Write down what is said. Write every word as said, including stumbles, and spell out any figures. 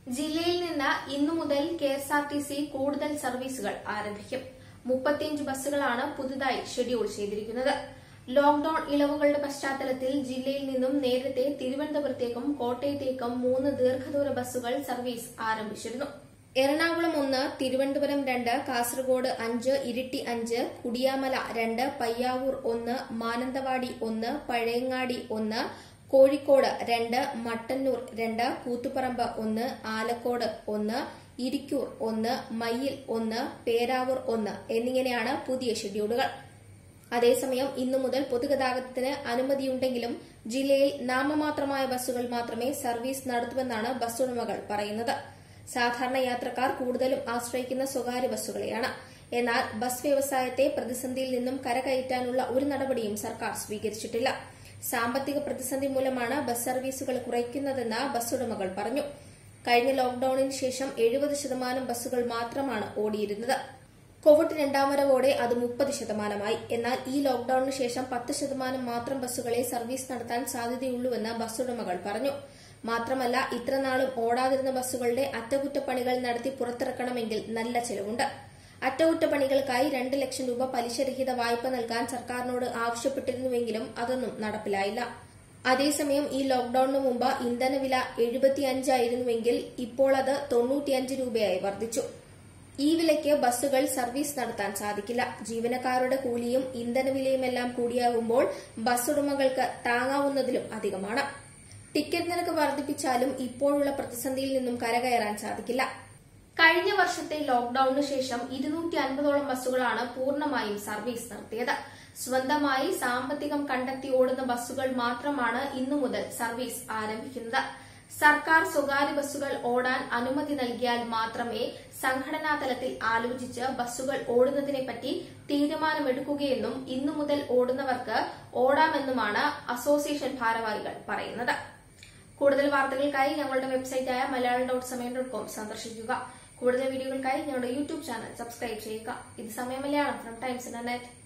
ജില്ലയിൽ നിന്ന് ഇന്നു മുതൽ കെഎസ്ആർടിസി കൂടുതൽ സർവീസുകൾ ആരംഭിക്കും. മുപ്പത്തിയഞ്ച് ബസ്സുകളാണ് പുതുതായി ഷെഡ്യൂൾ ചെയ്തിരിക്കുന്നത്. ലോക്ഡൌൺ ഇളവുകളുടെ പശ്ചാത്തലത്തിൽ ജില്ലയിൽ നിന്നും നേരത്തെ തിരുവനന്തപുരത്തേക്കും കോട്ടയത്തേക്കും മൂന്ന് ദീർഘദൂര ബസ്സുകൾ സർവീസ് ആരംഭിച്ചിരുന്നു. എറണാകുളം ഒന്ന്, തിരുവനന്തപുരം രണ്ട്, കാസർഗോഡ് അഞ്ച്, ഇരിട്ടി അഞ്ച്, കുടിയാമല രണ്ട്, പയ്യാവൂർ ഒന്ന്, മാനന്തവാടി ഒന്ന്, പഴയങ്ങാടി ഒന്ന്, കോഴിക്കോട് രണ്ട്, മട്ടന്നൂർ രണ്ട്, കൂത്തുപറമ്പ് ഒന്ന്, ആലക്കോട് ഒന്ന്, ഇരിക്കൂർ ഒന്ന്, മയ്യിൽ ഒന്ന്, പേരാവൂർ ഒന്ന് എന്നിങ്ങനെയാണ് പുതിയ ഷെഡ്യൂളുകൾ. അതേസമയം ഇന്നു മുതൽ പൊതുഗതാഗതത്തിന് അനുമതിയുണ്ടെങ്കിലും ജില്ലയിൽ നാമമാത്രമായ ബസ്സുകൾ മാത്രമേ സർവീസ് നടത്തുമെന്നാണ് ബസ്സുടമകൾ പറയുന്നത്. സാധാരണ യാത്രക്കാർ കൂടുതലും ആശ്രയിക്കുന്ന സ്വകാര്യ ബസ്സുകളെയാണ്. എന്നാൽ ബസ് വ്യവസായത്തെ പ്രതിസന്ധിയിൽ നിന്നും കരകയറ്റാനുള്ള ഒരു നടപടിയും സർക്കാർ സ്വീകരിച്ചിട്ടില്ല. സാമ്പത്തിക പ്രതിസന്ധി മൂലമാണ് ബസ് സർവീസുകൾ കുറയ്ക്കുന്നതെന്ന് ബസ്സുടമകൾ പറഞ്ഞു. കഴിഞ്ഞ ലോക്ഡൌണിന് ശേഷം എഴുപത് ശതമാനം ബസ്സുകൾ മാത്രമാണ് ഓടിയിരുന്നത്. കോവിഡ് രണ്ടാം വരവോടെ അത് മുപ്പത് ശതമാനമായി. എന്നാൽ ഈ ലോക്ഡൌണിന് ശേഷം പത്ത് ശതമാനം മാത്രം ബസ്സുകളെ സർവീസ് നടത്താൻ സാധ്യതയുള്ളൂവെന്ന് ബസ്സുടമകൾ പറഞ്ഞു. മാത്രമല്ല, ഇത്രനാളും ഓടാതിരുന്ന ബസ്സുകളുടെ അറ്റകുറ്റപ്പണികൾ നടത്തി പുറത്തിറക്കണമെങ്കിൽ നല്ല ചെലവുണ്ട്. അറ്റകുറ്റപ്പണികൾക്കായി രണ്ട് ലക്ഷം രൂപ പലിശരഹിത വായ്പ നൽകാൻ സർക്കാരിനോട് ആവശ്യപ്പെട്ടിരുന്നുവെങ്കിലും അതൊന്നും നടപ്പിലായില്ല. അതേസമയം ഈ ലോക്ഡൌണിന് മുമ്പ് ഇന്ധനവില എഴുപത്തിയഞ്ചായിരുന്നുവെങ്കിൽ ഇപ്പോൾ അത് തൊണ്ണൂറ്റിയഞ്ച് രൂപയായി വർദ്ധിച്ചു. ഈ വിലയ്ക്ക് ബസ്സുകൾ സർവീസ് നടത്താൻ സാധിക്കില്ല. ജീവനക്കാരുടെ കൂലിയും ഇന്ധനവിലയുമെല്ലാം കൂടിയാകുമ്പോൾ ബസ്സുടമകൾക്ക് താങ്ങാവുന്നതിലും അധികമാണ്. ടിക്കറ്റ് നിരക്ക് വർദ്ധിപ്പിച്ചാലും ഇപ്പോഴുള്ള പ്രതിസന്ധിയിൽ നിന്നും കരകയറാൻ സാധിക്കില്ല. കഴിഞ്ഞ വർഷത്തെ ലോക്ഡൌണിന് ശേഷം ഇരുന്നൂറ്റി അൻപതോളം ബസ്സുകളാണ് പൂർണ്ണമായും സർവീസ് നടത്തിയത്. സ്വന്തമായി സാമ്പത്തികം കണ്ടെത്തി ഓടുന്ന ബസ്സുകൾ മാത്രമാണ് ഇന്നു മുതൽ സർവീസ് ആരംഭിക്കുന്നത്. സർക്കാർ സ്വകാര്യ ബസ്സുകൾ ഓടാൻ അനുമതി നൽകിയാൽ മാത്രമേ സംഘടനാ തലത്തിൽ ആലോചിച്ച് ബസ്സുകൾ ഓടുന്നതിനെപ്പറ്റി തീരുമാനമെടുക്കുകയെന്നും ഇന്നു മുതൽ ഓടുന്നവർക്ക് ഓടാമെന്നുമാണ് അസോസിയേഷൻ ഭാരവാഹികൾ പറയുന്നത്. കൂടുതൽ വാർത്തകൾക്കായി ഞങ്ങളുടെ വെബ്സൈറ്റായ Malayalam dot Samayam dot com സന്ദർശിക്കുക. കൂടുതൽ വീഡിയോകൾക്കായി ഞങ്ങളുടെ യൂട്യൂബ് ചാനൽ സബ്സ്ക്രൈബ് ചെയ്യുക. ഇത് സമയം മലയാളം ഫ്രം ടൈംസ് ഇന്റർനെറ്റ്.